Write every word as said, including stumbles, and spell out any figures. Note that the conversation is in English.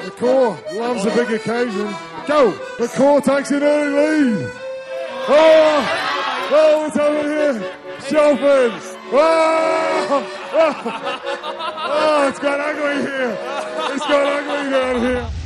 The core loves a big occasion. Go! The core takes an early lead. Oh! Oh, what's happening here? Shelford! Oh! Oh! Oh, it's got ugly here. It's got ugly down here.